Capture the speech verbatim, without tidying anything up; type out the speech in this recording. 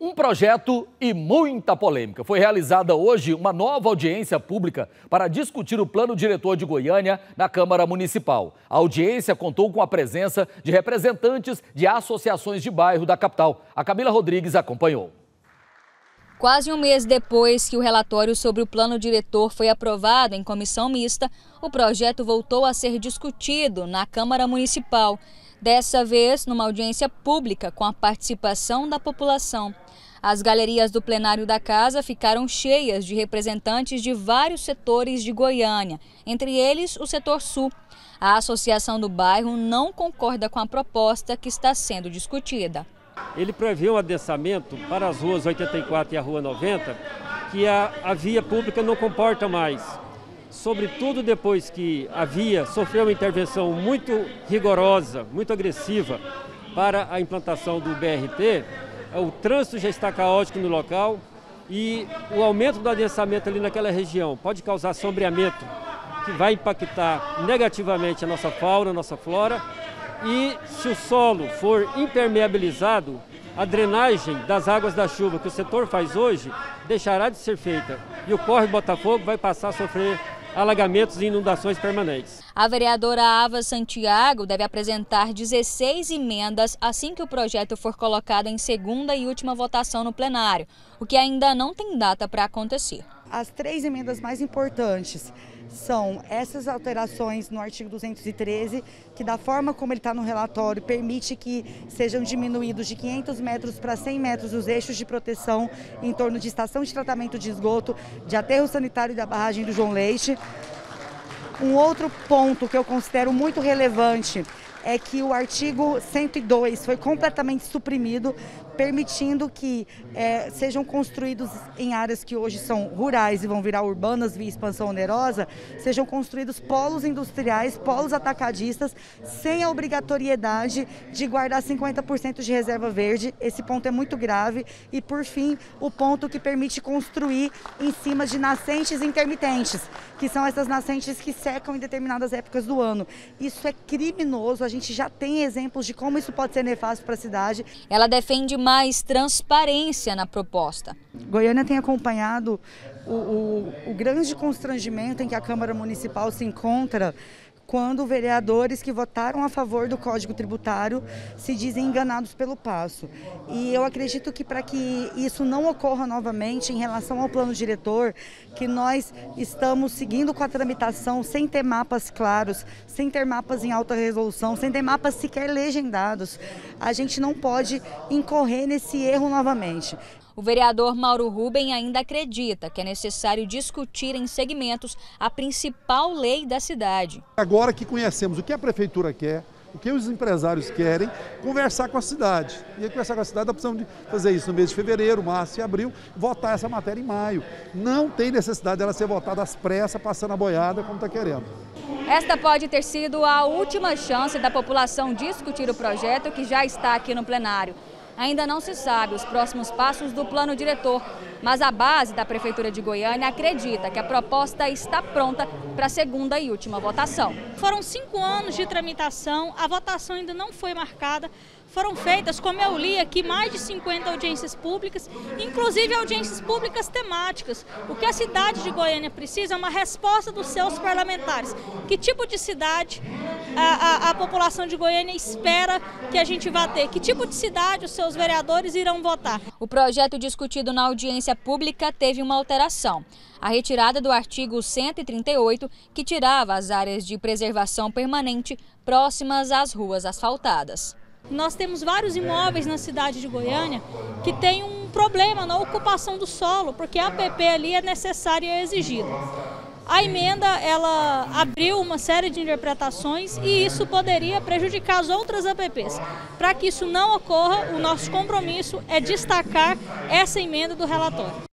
Um projeto e muita polêmica. Foi realizada hoje uma nova audiência pública para discutir o plano diretor de Goiânia na Câmara Municipal. A audiência contou com a presença de representantes de associações de bairro da capital. A Camila Rodrigues acompanhou. Quase um mês depois que o relatório sobre o plano diretor foi aprovado em comissão mista, o projeto voltou a ser discutido na Câmara Municipal. Dessa vez, numa audiência pública com a participação da população. As galerias do plenário da casa ficaram cheias de representantes de vários setores de Goiânia, entre eles o setor sul. A associação do bairro não concorda com a proposta que está sendo discutida. Ele prevê um adensamento para as ruas oitenta e quatro e a rua noventa, que a, a via pública não comporta mais. Sobretudo depois que a via sofreu uma intervenção muito rigorosa, muito agressiva para a implantação do B R T, o trânsito já está caótico no local e o aumento do adensamento ali naquela região pode causar sombreamento, que vai impactar negativamente a nossa fauna, a nossa flora. E se o solo for impermeabilizado, a drenagem das águas da chuva que o setor faz hoje deixará de ser feita e o córrego Botafogo vai passar a sofrer alagamentos e inundações permanentes. A vereadora Ava Santiago deve apresentar dezesseis emendas assim que o projeto for colocado em segunda e última votação no plenário, o que ainda não tem data para acontecer. As três emendas mais importantes são essas alterações no artigo duzentos e treze, que da forma como ele está no relatório, permite que sejam diminuídos de quinhentos metros para cem metros os eixos de proteção em torno de estação de tratamento de esgoto, de aterro sanitário da barragem do João Leite. Um outro ponto que eu considero muito relevante é que o artigo cento e dois foi completamente suprimido, permitindo que é, sejam construídos em áreas que hoje são rurais e vão virar urbanas via expansão onerosa, sejam construídos polos industriais, polos atacadistas, sem a obrigatoriedade de guardar cinquenta por cento de reserva verde. Esse ponto é muito grave. E, por fim, o ponto que permite construir em cima de nascentes intermitentes, que são essas nascentes que secam em determinadas épocas do ano. Isso é criminoso, a gente já tem exemplos de como isso pode ser nefasto para a cidade. Ela defende mais transparência na proposta. Goiânia tem acompanhado o, o, o grande constrangimento em que a Câmara Municipal se encontra quando vereadores que votaram a favor do Código Tributário se dizem enganados pelo passo. E eu acredito que para que isso não ocorra novamente em relação ao plano diretor, que nós estamos seguindo com a tramitação sem ter mapas claros, sem ter mapas em alta resolução, sem ter mapas sequer legendados, a gente não pode incorrer nesse erro novamente. O vereador Mauro Rubem ainda acredita que é necessário discutir em segmentos a principal lei da cidade. Agora que conhecemos o que a prefeitura quer, o que os empresários querem, conversar com a cidade. E aí, conversar com a cidade, nós precisamos de fazer isso no mês de fevereiro, março e abril, votar essa matéria em maio. Não tem necessidade dela ser votada às pressas, passando a boiada como está querendo. Esta pode ter sido a última chance da população discutir o projeto que já está aqui no plenário. Ainda não se sabe os próximos passos do plano diretor, mas a base da Prefeitura de Goiânia acredita que a proposta está pronta para a segunda e última votação. Foram cinco anos de tramitação, a votação ainda não foi marcada. Foram feitas, como eu li aqui, mais de cinquenta audiências públicas, inclusive audiências públicas temáticas. O que a cidade de Goiânia precisa é uma resposta dos seus parlamentares. Que tipo de cidade a, a, a população de Goiânia espera que a gente vá ter? Que tipo de cidade os seus vereadores irão votar? O projeto discutido na audiência pública teve uma alteração. A retirada do artigo cento e trinta e oito, que tirava as áreas de preservação permanente próximas às ruas asfaltadas. Nós temos vários imóveis na cidade de Goiânia que tem um problema na ocupação do solo, porque a A P P ali é necessária e é exigida. A emenda, ela abriu uma série de interpretações e isso poderia prejudicar as outras A P Ps. Para que isso não ocorra, o nosso compromisso é destacar essa emenda do relatório.